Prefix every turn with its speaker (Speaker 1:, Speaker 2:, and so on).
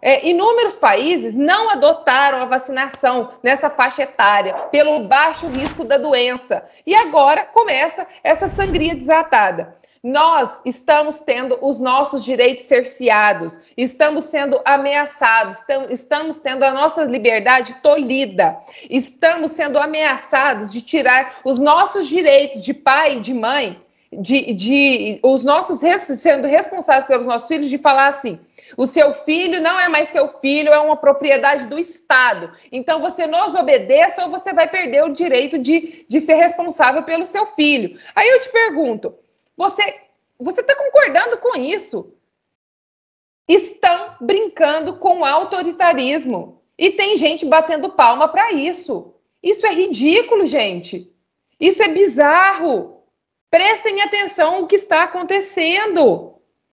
Speaker 1: Inúmeros países não adotaram a vacinação nessa faixa etária, pelo baixo risco da doença. E agora começa essa sangria desatada. Nós estamos tendo os nossos direitos cerceados, estamos sendo ameaçados, estamos tendo a nossa liberdade tolhida, estamos sendo ameaçados de tirar os nossos direitos de pai e de mãe, os nossos sendo responsáveis pelos nossos filhos, de falar assim: o seu filho não é mais seu filho, é uma propriedade do Estado. Então você nos obedeça ou você vai perder o direito de ser responsável pelo seu filho. Aí eu te pergunto, você está concordando com isso? Estão brincando com autoritarismo. E tem gente batendo palma para isso. Isso é ridículo, gente. Isso é bizarro. Prestem atenção no que está acontecendo.